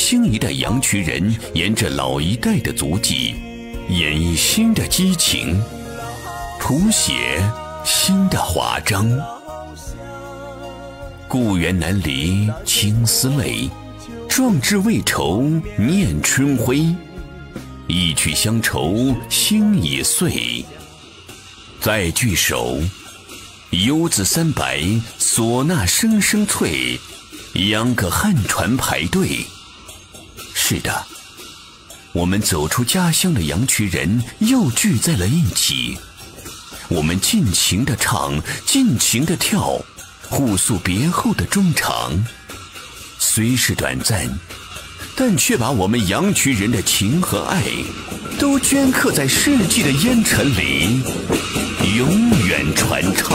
新一代阳曲人沿着老一代的足迹，演绎新的激情，谱写新的华章。故园南篱青丝泪，壮志未酬念春晖。一曲乡愁心已碎，再聚首，游子三百，唢呐声声脆，秧歌汉船排队。是的，我们走出家乡的阳曲人又聚在了一起，我们尽情地唱，尽情地跳，互诉别后的衷肠。虽是短暂，但却把我们阳曲人的情和爱都镌刻在世纪的烟尘里，永远传唱。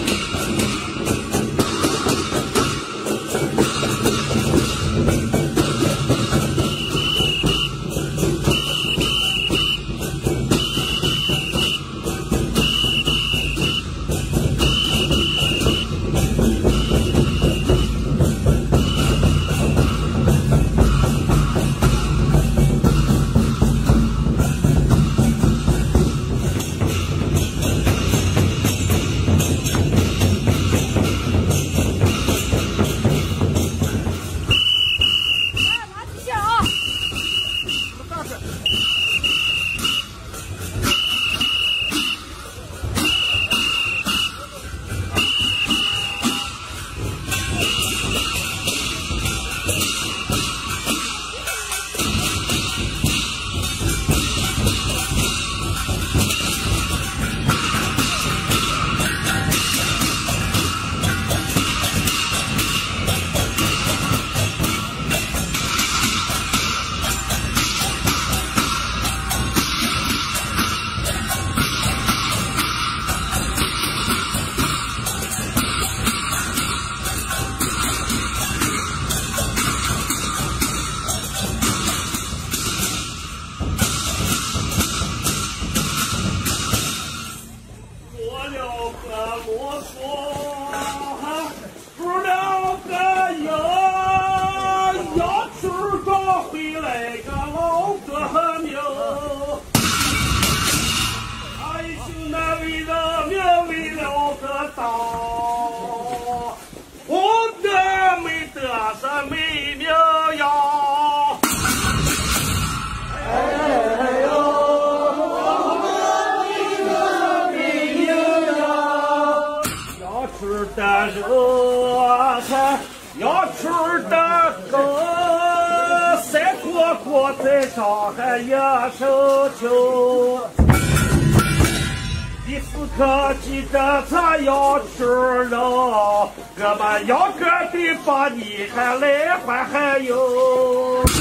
要吃的狗，赛过过在上海也手球。第四个记得咱要吃肉，我们要个的把你还来还有。